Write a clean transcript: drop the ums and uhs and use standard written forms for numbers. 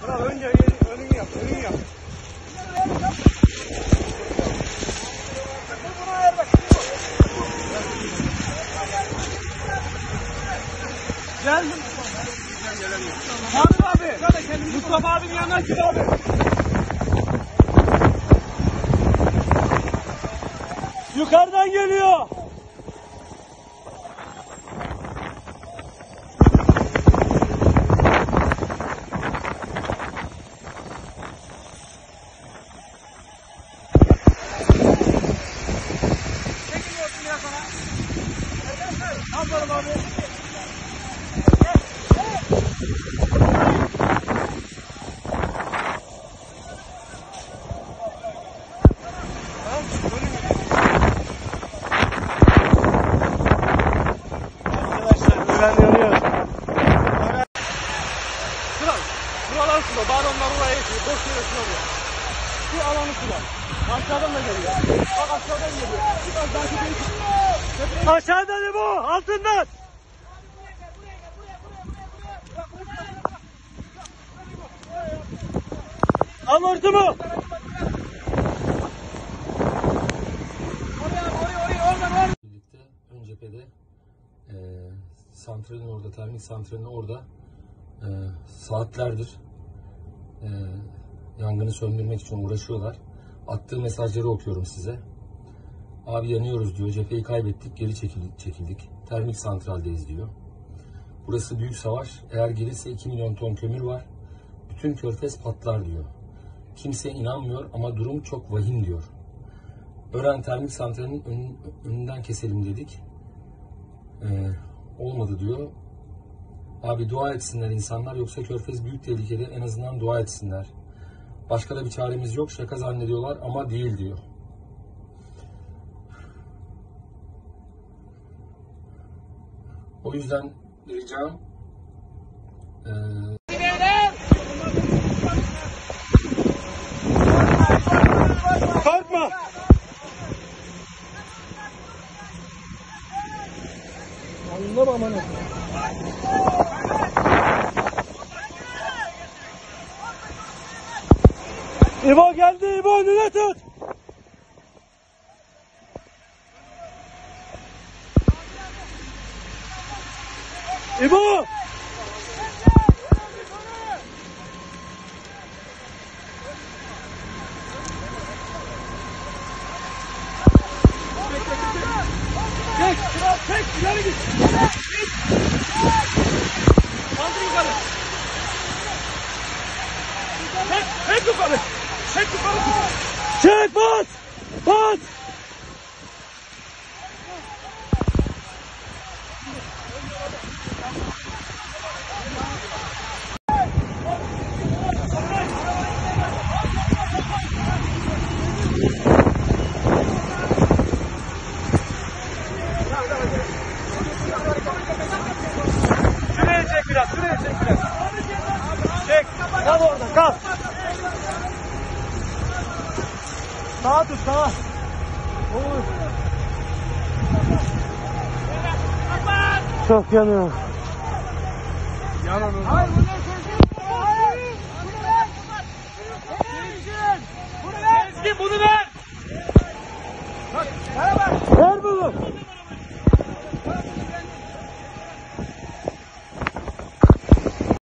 Kral önce önünü yap, önünü yap. Geldim. Abi. Mustafa abinin yanına git abi. Yukarıdan geliyor. Çekiliyorsun biraz ona. Aferin abi. Ben yanıyorum. Kral, buralar sula, balonlar oraya geçiyor, boş yere sula. Şu alanı sula. Aşağıdan da geliyor. Bak aşağıdan geliyor. Biraz daha gidiyor. Aşağıdan ne bu? Altından. Amortu mu? Birlikte ön cephede santralin orada, termik santralin orada saatlerdir yangını söndürmek için uğraşıyorlar. Attığı mesajları okuyorum size. Abi yanıyoruz diyor, cepheyi kaybettik, geri çekildik. Termik santraldeyiz diyor. Burası büyük savaş, eğer gelirse 2 milyon ton kömür var. Bütün körfez patlar diyor. Kimse inanmıyor ama durum çok vahim diyor. Ören termik santralinin önünden keselim dedik. Olmadı diyor. Abi dua etsinler insanlar, yoksa körfez büyük tehlikede, en azından dua etsinler. Başka da bir çaremiz yok, şaka zannediyorlar ama değil diyor. O yüzden ricam korkma. Anlam amanı. İbo geldi, İbo önüne tut. İbo. Çek, kral çek, ileri git. Kaldır yukarı. Çek yukarı. Çek yukarı. Çek, bas. Bas. Şuraya çek biraz, şuraya çek biraz. Çek, kal orada, kal. Sağa tut, sağa. Olur. Çok yanıyor. Yanan